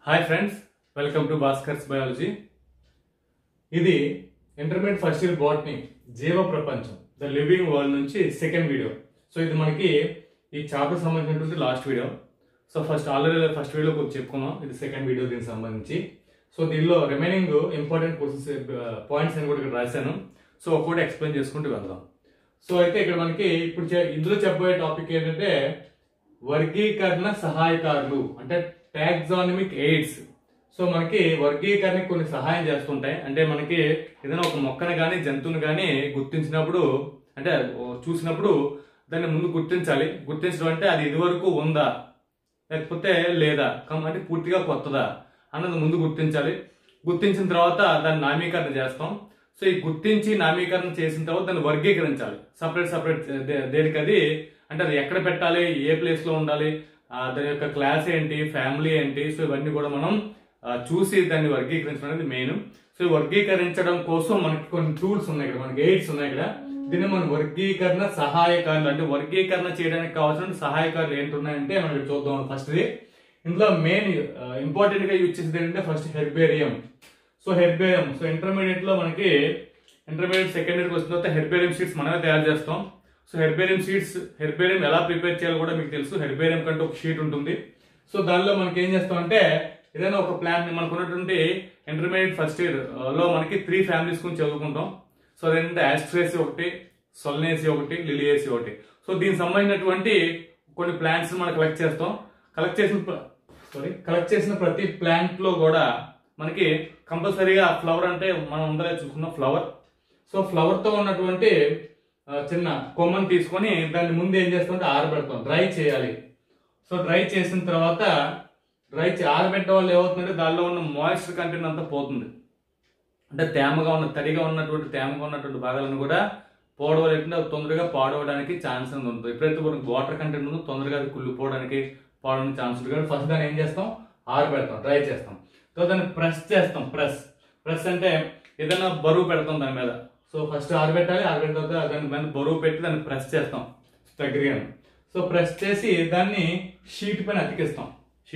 Hi friends, welcome to Bhaskar's biology. ఇది intermediate first year botany జీవ ప్రపంచం ద లివింగ్ వరల్డ్ నుంచి సెకండ్ వీడియో. సో ఇది మనకి ఈ చాప్టర్ సంబంధించినటువంటి last video. So already first video కొంచెం చెప్పుకున్నాం, ఇది సెకండ్ వీడియో దీనికి సంబంధించి. సో దీనిలో రిమైనింగ్ ఇంపార్టెంట్ పాయింట్స్ అని కూడా ఇక్కడ రాశాను. సో ఒక్కొక్కటి ఎక్స్ప్లెయిన్ చేసుకుంటూ వెళ్దాం. సో అయితే ఇక్కడ మనకి ఇప్పుడు ఇందులో చెప్పబోయే టాపిక్ ఏంటంటే వర్గీకరణ సహాయకారులు, అంటే టాక్సానమిక్ ఎయిడ్స్. సో మనకి వర్గీకరణకి కొన్ని సహాయం చేస్తుంటాయి. అంటే మనకి ఏదైనా ఒక మొక్కను కానీ జంతువుని కానీ గుర్తించినప్పుడు, అంటే చూసినప్పుడు దాన్ని ముందు గుర్తించాలి. గుర్తించడం అంటే అది ఇదివరకు ఉందా లేకపోతే లేదా, అంటే పూర్తిగా కొత్తదా అన్నది ముందు గుర్తించాలి. గుర్తించిన తర్వాత దాన్ని నామీకరణ చేస్తాం. సో ఈ గుర్తించి నామీకరణ చేసిన తర్వాత దాన్ని వర్గీకరించాలి. సపరేట్ దేనికి అది, అంటే అది ఎక్కడ పెట్టాలి, ఏ ప్లేస్ లో ఉండాలి, దాని యొక్క క్లాస్ ఏంటి, ఫ్యామిలీ ఏంటి, సో ఇవన్నీ కూడా మనం చూసి దాన్ని వర్గీకరించడం అనేది మెయిన్. సో ఈ వర్గీకరించడం కోసం మనకి కొన్ని టూల్స్ ఉన్నాయి, ఇక్కడ మనకి ఎయిడ్స్ ఉన్నాయి. ఇక్కడ దీన్ని మనం వర్గీకరణ సహాయకారులు, అంటే వర్గీకరణ చేయడానికి కావాల్సిన సహాయకారులు ఏంటి ఉన్నాయంటే మనం ఇక్కడ చూద్దాం. ఫస్ట్ది ఇందులో మెయిన్ ఇంపార్టెంట్ గా యూజ్ చేసేది ఏంటంటే first herbarium. So herbarium, so intermediate లో మనకి ఇంటర్మీడియట్ సెకండ్ ఇయర్కి వచ్చిన తర్వాత హెర్బేరియం షీట్స్ మనమే తయారు చేస్తాం. సో హెర్బేరియం ఎలా ప్రిపేర్ చేయాలో కూడా మీకు తెలుసు. హెర్బేరియం కంటే ఒక షీట్ ఉంటుంది. సో దానిలో మనకి ఏం చేస్తాం అంటే ఏదైనా ఒక ప్లాంట్, మనకు ఉన్నటువంటి ఇంటర్మీడియట్ ఫస్ట్ ఇయర్ లో మనకి 3 ఫ్యామిలీస్ గురించి చదువుకుంటాం. సో అదేంటంటే ఆస్ట్రేసి ఒకటి, సొల్నేసి ఒకటి, లిలియేసి ఒకటి. సో దీనికి సంబంధించినటువంటి కొన్ని ప్లాంట్స్ మనం కలెక్ట్ చేస్తాం. కలెక్ట్ చేసిన ప్రతి ప్లాంట్ లో కూడా మనకి కంపల్సరీగా ఫ్లవర్, అంటే మనం ఉందలే చూసుకున్న ఫ్లవర్. సో ఫ్లవర్ తో ఉన్నటువంటి చిన్న కొమ్మని తీసుకొని దాన్ని ముందు ఏం చేస్తామంటే ఆరబెడతాం, డ్రై చేయాలి. సో డ్రై చేసిన తర్వాత ఆరబెట్టడం వల్ల ఏమవుతుందంటే దానిలో ఉన్న మాయిశ్చర్ కంటెంట్ అంతా పోతుంది. అంటే తడిగా ఉన్నటువంటి భాగాలను కూడా పోవడం తొందరగా పాడవడానికి ఛాన్స్ అనేది ఉంటుంది. ఎప్పుడైతే మనకు వాటర్ కంటెంట్ ఉందో తొందరగా అది కుళ్ళిపోవడానికి ఛాన్స్ ఉంటుంది. కాబట్టి ఫస్ట్ దాన్ని ఏం చేస్తాం, ఆరబెడతాం, డ్రై చేస్తాం. సో దాన్ని ప్రెస్ చేస్తాం. ప్రెస్ అంటే ఏదైనా బరువు పెడతాం దాని మీద. సో ఫస్ట్ ఆరబెట్టాలి, ఆరబెట్టిన తర్వాత దాని మీద బరువు పెట్టి దాన్ని ప్రెస్ చేస్తాం దగ్గరగా. సో ప్రెస్ చేసి దాన్ని షీట్ పైన అతికిస్తాం.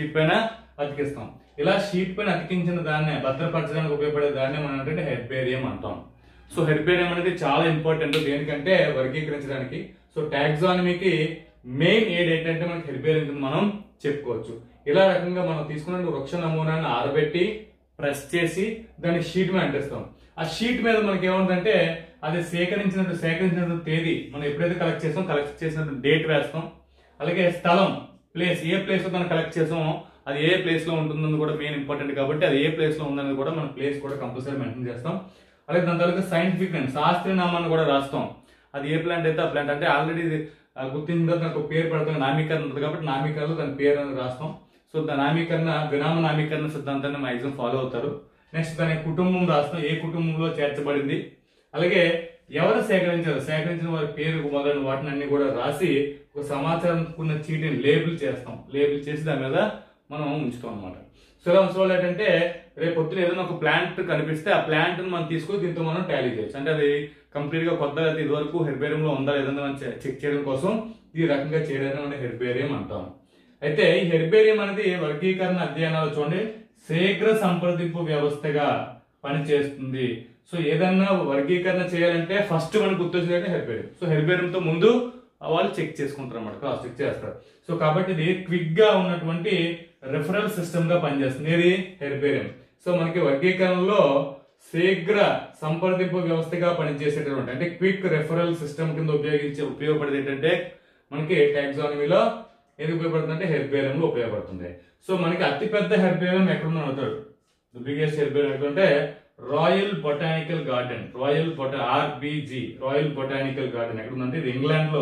ఇలా షీట్ పైన అతికించిన దాన్ని భద్రపరచడానికి ఉపయోగపడే దాన్ని మనం అంటే హెర్బేరియం అంటాం. సో హెర్బేరియం అనేది చాలా ఇంపార్టెంట్ దేనికంటే వర్గీకరించడానికి. సో టాక్సానమీకి మెయిన్ ఎయిడ్ ఏంటంటే మనకి హెర్బేరియం మనం చెప్పుకోవచ్చు. ఇలా రకంగా మనం తీసుకున్న వృక్ష నమూనాన్ని ఆరబెట్టి ప్రెస్ చేసి దాన్ని షీట్ మీద అంటిస్తాం. ఆ షీట్ మీద మనకి ఏముందంటే అది సేకరించినట్టు తేదీ, మనం ఎప్పుడైతే కలెక్ట్ చేసినట్టు డేట్ వేస్తాం. అలాగే స్థలం, ప్లేస్, ఏ ప్లేస్ లో దాన్ని కలెక్ట్ చేసామో అది ఏ ప్లేస్ లో ఉంటుందని కూడా మెయిన్ ఇంపార్టెంట్. కాబట్టి అది ఏ ప్లేస్ లో ఉందని కూడా మన ప్లేస్ కూడా కంపల్సరీ మెన్షన్ చేస్తాం. అలాగే దాని తర్వాత సైంటిఫిక్ నేమ్, శాస్త్రీయ నామాన్ని కూడా రాస్తాం. అది ఏ ప్లాంట్ అయితే ఆ ప్లాంట్, అంటే ఆల్రెడీ గుర్తించిన తర్వాత దానికి పేరు పెడతాం, నామీకరణ ఉంటుంది కాబట్టి నామీకరణలో దాని పేరు అనేది రాస్తాం. సో దాని విరామ నామీకరణ సిద్ధాంతాన్ని మ్యాక్సిమం ఫాలో అవుతారు. నెక్స్ట్ దాని కుటుంబం రాస్తాం, ఏ కుటుంబంలో చేర్చబడింది. అలాగే ఎవరు సేకరించిన వారి పేరు మొదలైన వాటిని అన్ని కూడా రాసి ఒక సమాచారం ఉన్న చీటిని లేబుల్ చేసి దాని మీద మనం ఉంచుతాం అనమాట. సో ఇలా ఉంచుకోవాలి. ఏంటంటే రేపు పొద్దున ఏదైనా ఒక ప్లాంట్ కనిపిస్తే ఆ ప్లాంట్ మనం తీసుకొని దీంతో మనం టాలీ చేయొచ్చు. అంటే అది కంప్లీట్ గా కొత్తగా ఇది వరకు హెర్బేరియం లో ఉందా లేదని మనం చెక్ చేయడం కోసం ఈ రకంగా చేయడం అనేది హెర్బేరియం అంటాం. అయితే ఈ హెర్బేరియం అనేది వర్గీకరణ అధ్యయనాలు చూడండి శీఘ్ర సంప్రదింపు వ్యవస్థగా పనిచేస్తుంది. సో ఏదన్నా వర్గీకరణ చేయాలంటే ఫస్ట్ మనకు గుర్తొచ్చేది హెర్బేరియం. సో హెర్బేరియం తో ముందు వాళ్ళు చెక్ చేసుకుంటారు అన్నమాట, క్రాస్ చెక్ చేస్తారు. సో కాబట్టి ఇది క్విక్ గా ఉన్నటువంటి రెఫరల్ సిస్టమ్ గా పనిచేస్తుంది. ఇది హెర్బేరియం. సో మనకి వర్గీకరణలో శీఘ్ర సంప్రదింపు వ్యవస్థగా పనిచేసేటటువంటి, అంటే క్విక్ రెఫరల్ సిస్టమ్ కింద ఉపయోగపడేది ఏంటంటే మనకి టాక్సానమీలో ఏది ఉపయోగపడుతుంది అంటే హెర్బేరియం లో ఉపయోగపడుతుంది. సో మనకి అతిపెద్ద హెర్బేరియం ఎక్కడుందో అవుతాడు, ది బిగ్గెస్ట్ హెర్బేరియం ఎక్కడంటే royal botanical garden, RBG royal botanical garden ఎక్కడుందంటే ఇది ఇంగ్లాండ్లోని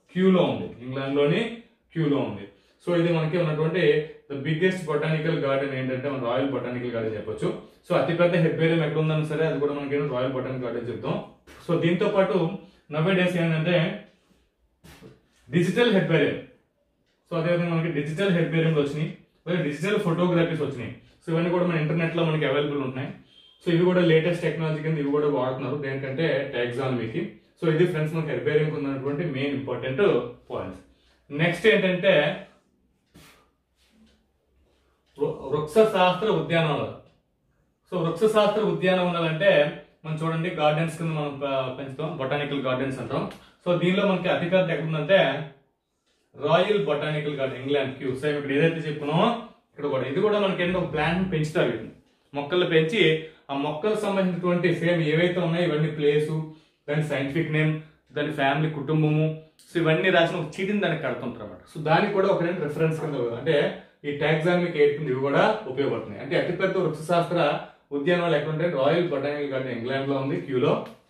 క్యూలో ఉంది. సో ఇది మనకి ఉన్నటువంటి ద బిగ్గెస్ట్ బొటానికల్ గార్డెన్ ఏంటంటే మన రాయల్ బొటానికల్ గార్డెన్ చెప్పొచ్చు. సో అతిపెద్ద హెర్బేరియం ఎక్కడ ఉందని సరే అది కూడా మనకి రాయల్ బొటానికల్ గార్డెన్ చెప్తాం. సో దీంతో పాటు నవే డేస్ ఏంటంటే డిజిటల్ హెర్బేరియం. సో అదేవిధంగా మనకి డిజిటల్ హెర్బేరియంలు వచ్చినాయి, డిజిటల్ ఫోటోగ్రఫీస్ వచ్చినాయి. సో ఇవన్నీ కూడా మన ఇంటర్నెట్ లో మనకి అవైలబుల్ ఉంటున్నాయి. సో ఇవి కూడా లేటెస్ట్ టెక్నాలజీ కింద ఇవి కూడా వాడుతున్నారు దేనికంటే టాక్సానమీకి. సో ఇది ఫ్రెండ్స్ మనకి హెర్బేరియం ఉన్నటువంటి మెయిన్ ఇంపార్టెంట్ పాయింట్స్. నెక్స్ట్ ఏంటంటే వృక్ష శాస్త్ర ఉద్యానవనాలు. సో వృక్ష శాస్త్ర ఉద్యానవనాలు అంటే మనం చూడండి గార్డెన్స్ కింద మనం పెంచుతాం, బొటానికల్ గార్డెన్స్ అంటాం. సో దీనిలో మనకి అతిపెద్ద ఎక్కడ ఉందంటే royal botanical garden, England Kew. Same ఇక్కడ ఏదైతే చెప్పుకున్నామో ఇక్కడ కూడా ఇది కూడా మనకి ఏంటో ఒక ప్లాంట్ పెంచుతారు, వీటిని మొక్కలు పెంచి ఆ మొక్కలకు సంబంధించినటువంటి సేమ్ ఏవైతే ఉన్నాయో ఇవన్నీ ప్లేసు, దాని సైంటిఫిక్ నేమ్, దాని ఫ్యామిలీ కుటుంబము, సో ఇవన్నీ రాసిన ఒక చీటిని దానికి కడుతుంటారు అన్నమాట. సో దానికి కూడా ఒక రిఫరెన్స్ కింద అంటే ఈ టాక్సానమిక్ ఎయిడ్ కింద ఇవి కూడా ఉపయోగపడుతున్నాయి. అంటే అతిపెద్ద వృక్ష శాస్త్ర ఉద్యానవనాలు ఎక్కడ ఉంటాయి? రాయల్ బొటానికల్ గార్డెన్ ఇంగ్లాండ్ లో ఉంది, క్యూలో.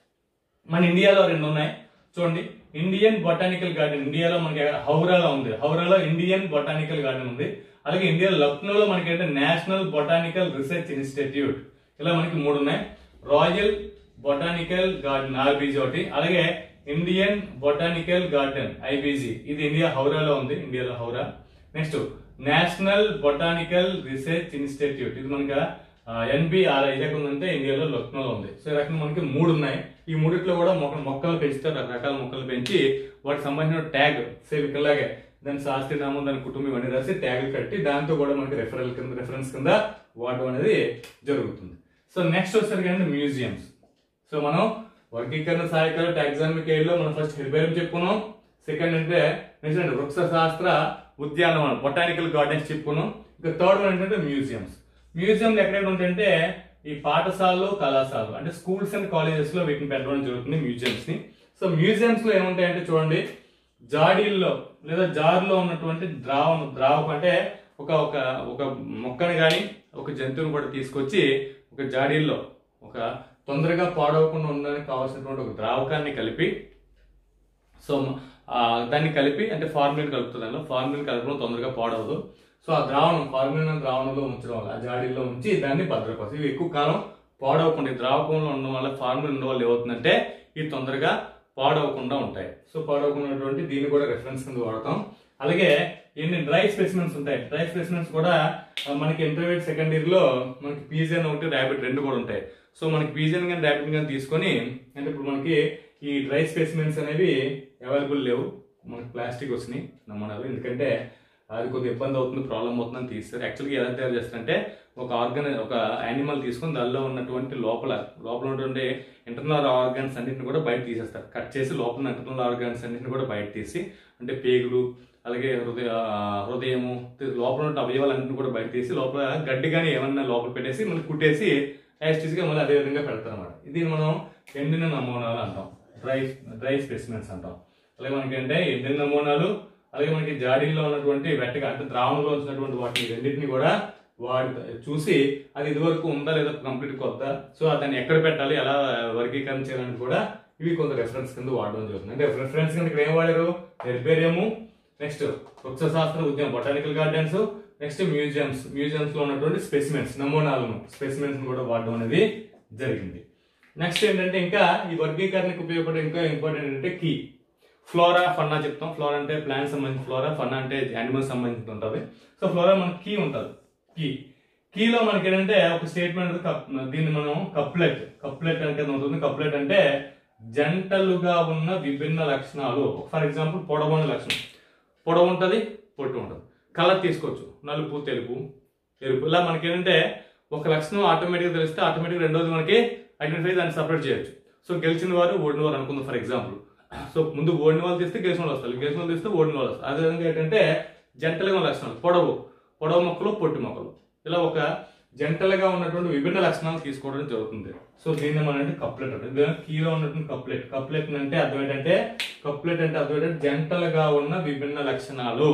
మన ఇండియాలో 2 ఉన్నాయి చూడండి. ఇండియన్ బొటానికల్ గార్డెన్ ఇండియాలో మనకి హౌరాలో ఉంది, హౌరాలో ఇండియన్ బొటానికల్ గార్డెన్ ఉంది. అలాగే ఇండియా లక్నోలో మనకి ఏంటంటే నేషనల్ బొటానికల్ రీసెర్చ్ ఇన్స్టిట్యూట్. ఇలా మనకి 3 ఉన్నాయి. రాయల్ బొటానికల్ గార్డెన్ ఆర్బీజీ ఒకటి, అలాగే ఇండియన్ బొటానికల్ గార్డెన్ ఐబీజీ, ఇది ఇండియా హౌరాలో ఉంది, ఇండియాలో Howrah. Next national botanical research institute, ఇది మనకి ఎన్బిఆర్ఐ ఎక్కడ ఉందంటే ఇండియాలో లక్నోలో ఉంది. సో ఈ రకంగా మనకి 3 ఉన్నాయి. ఈ 3లో కూడా మొక్కలు పెంచుతారు, రకరకాల మొక్కలు పెంచి వాటికి సంబంధించిన ట్యాగ్ సేమ్ ఇక్కడలాగే దాని శాస్త్రీయ నామం, దాని కుటుంబం ఇవన్నీ రాసి ట్యాగ్ కట్టి దాంతో కూడా మనకి రిఫరెన్స్ కింద వాడడం అనేది జరుగుతుంది. సో నెక్స్ట్ వచ్చేసరికి మ్యూజియంస్. సో మనం వర్గీకరణ సహాయకాలు టాక్సానమిక్ ఎయిడ్ లో మనం ఫస్ట్ హెర్బేరియం చెప్పుకున్నాం. సెకండ్ అంటే నెక్స్ట్ వృక్ష శాస్త్ర ఉద్యానవనం బొటానికల్ గార్డెన్స్ చెప్పుకున్నాం. ఇక థర్డ్ వన్ ఏంటంటే మ్యూజియంస్. మ్యూజియంలు ఎక్కడెక్కడ ఉంటాయంటే ఈ పాఠశాలలు, కళాశాలలు అంటే స్కూల్స్ అండ్ కాలేజెస్ లో వీటిని పెట్టడం జరుగుతుంది మ్యూజియంస్ ని. సో మ్యూజియంస్ లో ఏముంటాయంటే చూడండి, జాడీల్లో లేదా జార్లో ఉన్నటువంటి ద్రావకం అంటే ఒక ఒక ఒక మొక్కని కానీ ఒక జంతువుని కూడా తీసుకొచ్చి ఒక జాడీల్లో ఒక తొందరగా పాడవకుండా ఉండడానికి కావాల్సినటువంటి ఒక ద్రావకాన్ని కలిపి, సో దాన్ని కలిపి అంటే ఫార్ములిన్ కలుపుతుంది, దానిలో ఫార్ములిన్ కలపడం తొందరగా పాడవదు. సో ఆ ఫార్ములిన్ ద్రావణంలో ఉంచడం వల్ల ఆ జాడీల్లో ఉంచి దాన్ని భద్రపరుస్తుంది. ఇవి ఎక్కువ కాలం పాడవకుండా ద్రావకంలో ఉండడం వల్ల, ఫార్ములిన్ ఉండడం వల్ల ఏమవుతుందంటే ఇవి తొందరగా పాడవకుండా ఉంటాయి. సో పాడవకున్నటువంటి దీన్ని కూడా రెఫరెన్స్ కింద వాడతాం. అలాగే ఎన్ని డ్రై స్పెసిమెన్స్ ఉంటాయి. డ్రై స్పెసిమెన్స్ కూడా మనకి ఇంటర్మీడియట్ సెకండ్ ఇయర్ లో మనకి పీజియన్ ఒకటి, ర్యాబిట్ 2 కూడా ఉంటాయి. సో మనకి పీజియన్ కానీ ర్యాబిట్ కానీ తీసుకొని, అంటే ఇప్పుడు మనకి ఈ డ్రై స్పెసిమెన్స్ అనేవి అవైలబుల్ లేవు, మనకి ప్లాస్టిక్ వచ్చినాయి నమూనాలు, ఎందుకంటే అది కొద్దిగా ఇబ్బంది అవుతుంది, ప్రాబ్లం అవుతుందని తీస్తారు. యాక్చువల్గా ఎలా తయారు చేస్తారంటే ఒక యానిమల్ తీసుకొని దానిలో ఉన్నటువంటి లోపల ఉన్నటువంటి ఇంటర్నల్ ఆర్గాన్స్ అన్నింటిని కూడా బయట తీసేస్తారు. కట్ చేసి లోపల ఇంటర్నల్ ఆర్గాన్స్ అన్నింటిని కూడా బయట తీసి, అంటే పేగులు, అలాగే హృదయము, లోపల ఉన్న అవయవాలన్నింటిని కూడా బయట తీసి లోపల గడ్డి కానీ ఏమన్నా లోపల పెట్టేసి మళ్ళీ కుట్టేసి యాస్టిస్గా మళ్ళీ అదే విధంగా పెడతారు అన్నమాట. ఇది మనం ఎండిన నమూనాలు అంటాం, డ్రై స్పెసిమెన్స్ అంటాం. అలాగే మనకి అంటే ఎండిన నమూనాలు, అలాగే మనకి జాడీల్లో ఉన్నటువంటి వెట్టగా అంటే ద్రావణంలో వచ్చినటువంటి వాటిని రెండింటిని కూడా చూసి అది ఇదివరకు ఉందా లేదా కంప్లీట్ కొత్త, సో దాన్ని ఎక్కడ పెట్టాలి, ఎలా వర్గీకరణ చేయాలని కూడా ఇవి కొంత రెఫరెన్స్ కింద వాడడం జరుగుతుంది. అంటే రెఫరెన్స్ కింద ఇక్కడ ఏం వాడారు? హెర్బేరియము, నెక్స్ట్ వృక్ష శాస్త్ర ఉద్యానం బొటానికల్ గార్డెన్స్, నెక్స్ట్ మ్యూజియంస్ లో ఉన్నటువంటి స్పెసిమెన్స్ కూడా వాడడం అనేది జరిగింది. నెక్స్ట్ ఏంటంటే ఇంకా ఈ వర్గీకరణకు ఉపయోగపడే ఇంకా ఇంపార్టెంట్ ఏంటంటే కీ. ఫ్లోరా, ఫన్నా చెప్తాం. ఫ్లోరా అంటే ప్లాంట్ సంబంధించిన ఫ్లోరా, ఫన్నా అంటే యానిమల్ సంబంధించి ఉంటుంది. సో ఫ్లోరా మనకి కీ ఉంటుంది. కీలో మనకి ఏంటంటే ఒక స్టేట్మెంట్, దీన్ని మనం కప్లెట్ అంటే ఉంటుంది. కప్లెట్ అంటే జంటలుగా ఉన్న విభిన్న లక్షణాలు. ఫర్ ఎగ్జాంపుల్ పొడవు లక్షణం, పొడవు ఉంటుంది, పొట్టు ఉంటుంది. కలర్ తీసుకోవచ్చు, నలుపు, తెలుపు, ఎరుపు. ఇలా మనకి ఏంటంటే ఒక లక్షణం ఆటోమేటిక్గా తెలిస్తే ఆటోమేటిక్గా రెండోది మనకి ఐడెంటిఫై దాన్ని సపరేట్ చేయొచ్చు. సో గెలిచిన వారు, ఓడిన వారు అనుకుందాం ఫర్ ఎగ్జాంపుల్. సో ముందు ఓడిన వాళ్ళు తీస్తే గెలిచిన వాళ్ళు వస్తారు, గెలిచిన వాళ్ళు తీస్తే ఓడిన వాళ్ళు వస్తారు. అదేవిధంగా ఏంటంటే జంటలుగా ఉన్న లక్షణాలు, పొడవు మొక్కలు, పొట్టి మొక్కలు, ఇలా ఒక జంటలుగా ఉన్నటువంటి విభిన్న లక్షణాలు తీసుకోవడం జరుగుతుంది. సో దీన్ని మనం అంటే కప్లెట్ అంటే కీలో ఉన్నటువంటి కప్లెట్ అంటే అర్థం ఏంటంటే జంటలుగా ఉన్న విభిన్న లక్షణాలు.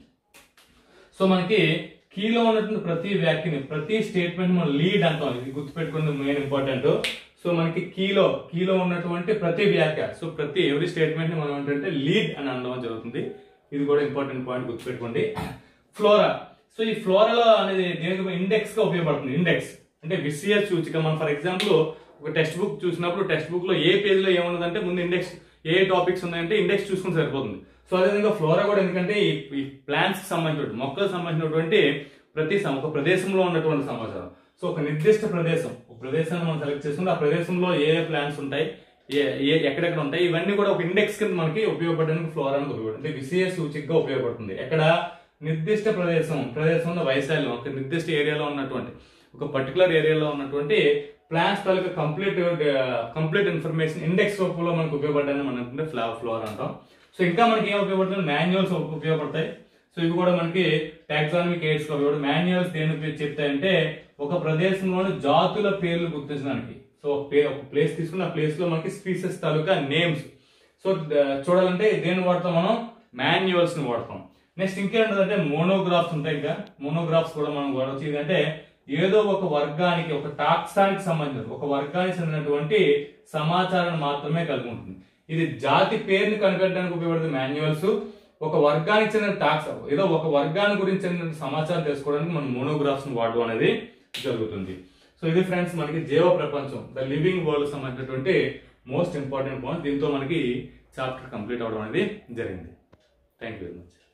సో మనకి కీలో ఉన్నటువంటి ప్రతి వ్యాఖ్యని, ప్రతి స్టేట్మెంట్ మనం లీడ్ అంటాం. ఇది గుర్తుపెట్టుకుని మెయిన్ ఇంపార్టెంట్. సో మనకి కీలో ఉన్నటువంటి ప్రతి వ్యాఖ్య, సో ప్రతి ఎవ్రీ స్టేట్మెంట్ ని మనం ఏంటంటే లీడ్ అని అనడం జరుగుతుంది. ఇది కూడా ఇంపార్టెంట్ పాయింట్ గుర్తుపెట్టుకోండి. ఫ్లోరా. సో ఈ ఫ్లోరాలో అనేది దేనికి ఇండెక్స్ గా ఉపయోగపడుతుంది. ఇండెక్స్ అంటే విషయ సూచిక. మనం ఫర్ ఎగ్జాంపుల్ ఒక టెక్స్ట్ బుక్ చూసినప్పుడు టెక్స్ట్ బుక్ లో ఏ పేజ్ లో ఏమున్నదంటే ముందు ఇండెక్స్, ఏ టాపిక్స్ ఉన్నాయంటే ఇండెక్స్ చూసుకుని సరిపోతుంది. సో అదేవిధంగా ఫ్లోరా కూడా ఎందుకంటే ఈ ప్లాంట్స్ కి సంబంధించినటువంటి, మొక్కలకు సంబంధించినటువంటి ఒక ప్రదేశంలో ఉన్నటువంటి సమాచారం. సో ఒక నిర్దిష్ట ప్రదేశాన్ని మనం సెలెక్ట్ చేసుకుంటే ఆ ప్రదేశంలో ఏ ప్లాంట్స్ ఉంటాయి, ఎక్కడెక్కడ ఉంటాయి, ఇవన్నీ కూడా ఒక ఇండెక్స్ కింద మనకి ఉపయోగపడడానికి ఫ్లోరా ఉపయోగపడుతుంది. అంటే విషయ సూచికగా ఉపయోగపడుతుంది. ఎక్కడ నిర్దిష్ట ప్రదేశంలో వైశాల్యం, ఒక నిర్దిష్ట ఏరియాలో ఉన్నటువంటి, ఒక పర్టికులర్ ఏరియాలో ఉన్నటువంటి ప్లాంట్స్ తాలూకా కంప్లీట్ ఇన్ఫర్మేషన్ ఇండెక్స్ రూపంలో మనకు ఉపయోగపడ్డాయని మనం అంటే ఫ్లోరా అంటాం. సో ఇంకా మనకి ఏం ఉపయోగపడుతుంది, మాన్యువల్స్ ఉపయోగపడతాయి. సో ఇవి కూడా మనకి టాక్సానమిక్ ఎయిడ్స్ లో కూడా మాన్యువల్స్ దేని చెప్తాయంటే ఒక ప్రదేశంలోని జాతుల పేర్లు గుర్తించడానికి. సో ఒక ప్లేస్ తీసుకుని ఆ ప్లేస్ లో మనకి స్పీసెస్ తాలూకా నేమ్స్ సో చూడాలంటే దేన్ని వాడతాం మనం, మాన్యువల్స్ ని వాడతాం. నెక్స్ట్ ఇంకేంటంటే మోనోగ్రాఫ్స్ ఉంటాయి. ఇంకా మోనోగ్రాఫ్స్ కూడా మనం వాడవచ్చు. ఇదంటే ఏదో ఒక వర్గానికి, ఒక టాక్సానికి సంబంధించిన, ఒక వర్గానికి చెందినటువంటి సమాచారాన్ని మాత్రమే కలిగి ఉంటుంది. ఇది జాతి పేరుని కనుగొనడానికి ఉపయోగపడుతుంది మాన్యువల్స్. ఒక వర్గానికి చెందిన టాక్స్, ఏదో ఒక వర్గాన్ని గురించి చెందిన సమాచారం తెలుసుకోవడానికి మనం మోనోగ్రాఫ్స్ ని వాడడం అనేది జరుగుతుంది. సో ఇది ఫ్రెండ్స్ మనకి జీవ ప్రపంచం, ద లివింగ్ వరల్డ్ సంబంధించినటువంటి మోస్ట్ ఇంపార్టెంట్ పాయింట్. దీంతో మనకి చాప్టర్ కంప్లీట్ అవడం అనేది జరిగింది. Thank you very much.